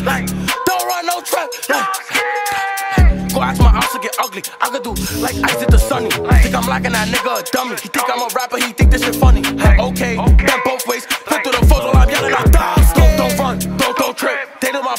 like, don't run no trap, like. Go ask my ops to get ugly. I could do like ice at the sunny. Think I'm locking that nigga a dummy. He think I'm a rapper, he think this shit funny. Okay,